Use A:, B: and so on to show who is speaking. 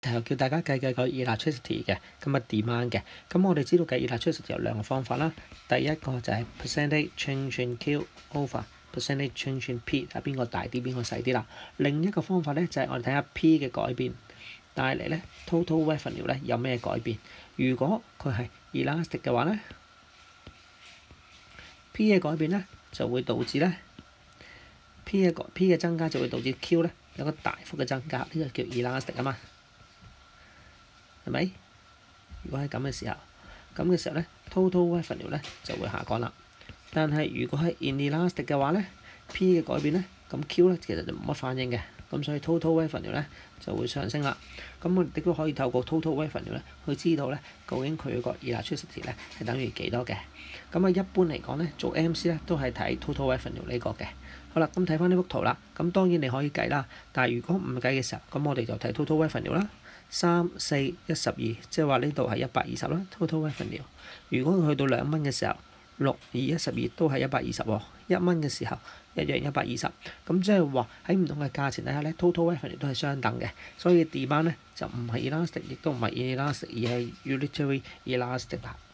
A: 又叫大家計個 elasticity 嘅，咁啊 demand 嘅。咁我哋知道計 elasticity 有兩個方法啦。第一個就係 percentage change in Q over percentage change in P， 睇邊個大啲，邊個細啲啦。另一個方法咧就係我哋睇下 P 嘅改變帶嚟咧 total revenue 咧有咩改變。如果佢係 elastic 嘅話咧 ，P 嘅改變咧就會導致咧 P 嘅增加就會導致 Q 咧有個大幅嘅增加，呢個叫 elastic 啊嘛。係咪？如果係咁嘅時候咧 ，total revenue 咧就會下降啦。但係如果係 inelastic 嘅話咧 ，P 嘅改變咧，咁 Q 咧其實就冇乜反應嘅，咁所以 total revenue 咧就會上升啦。咁我哋亦都可以透過 total revenue 咧去知道咧究竟佢個 elasticity 咧係等於幾多嘅。咁啊一般嚟講咧，做 MC 咧都係睇 total revenue 呢個嘅。好啦，咁睇翻呢幅圖啦。咁當然你可以計啦，但係如果唔計嘅時候，咁我哋就睇 total revenue 啦。3、4、12，即係話呢度係120啦 ，total revenue。如果佢去到2蚊嘅時候，6、2、12都係120喎。1蚊嘅時候一樣120，咁即係話喺唔同嘅價錢底下咧 ，total revenue 都係相等嘅。所以 demand 咧就唔係 elastic，亦都唔係 inelastic，而係 unitary elastic 啦。